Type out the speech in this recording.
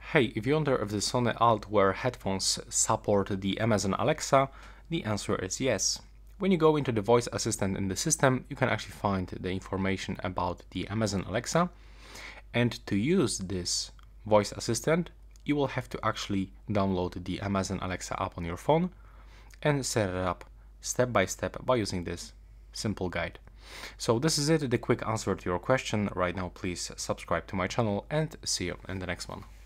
Hey, if you wonder if the Sony ULT Wear headphones support the Amazon Alexa, the answer is yes. When you go into the voice assistant in the system, you can actually find the information about the Amazon Alexa. And to use this voice assistant, you will have to actually download the Amazon Alexa app on your phone and set it up step by step by using this simple guide. So this is it, the quick answer to your question. Right now, please subscribe to my channel and see you in the next one.